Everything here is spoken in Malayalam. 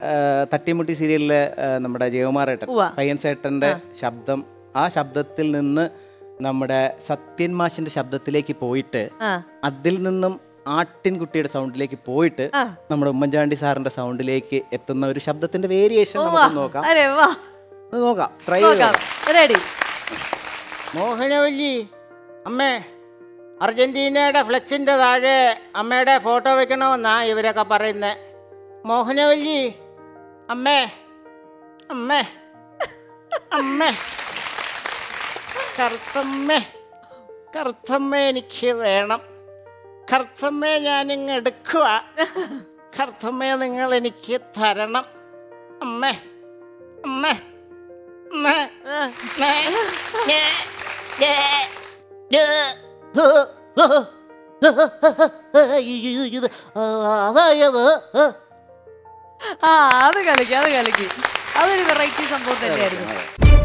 തട്ടിമുട്ടി സീരിയലിലെ നമ്മുടെ ജയകുമാറേട്ടൻ പയ്യൻ ചേട്ടൻ്റെ ശബ്ദം, ആ ശബ്ദത്തിൽ നിന്ന് നമ്മുടെ സത്യൻ മാഷിന്റെ ശബ്ദത്തിലേക്ക് പോയിട്ട് അതിൽ നിന്നും ആട്ടിൻകുട്ടിയുടെ സൗണ്ടിലേക്ക് പോയിട്ട് നമ്മുടെ ഉമ്മൻചാണ്ടി സാറിന്റെ സൗണ്ടിലേക്ക് എത്തുന്ന ഒരു ശബ്ദത്തിന്റെ വേരിയേഷൻ നമുക്ക് നോക്കാം. നോക്കാം, ട്രൈ ചെയ്യാം. മോഹനവല്ലി അമ്മേ, അർജന്റീനയുടെ ഫ്ലെക്സിന്റെ താഴെ അമ്മയുടെ ഫോട്ടോ വെക്കണമെന്നാ ഇവരൊക്കെ പറയുന്നത്. മോഹനവല്ലി അമ്മേ, അമ്മേ, അമ്മേ, കറുത്തമ്മേ, കറുത്തമ്മ എനിക്ക് വേണം. കറുത്തമ്മേ ഞാനിങ്ങ് എടുക്കുക. കറുത്തമ്മേ നിങ്ങൾ എനിക്ക് തരണം. അമ്മേ, അമ്മേ, അമ്മേ, അത് കളിക്ക്, അതൊരു വെറൈറ്റി സംഭവം തന്നെയായിരുന്നു.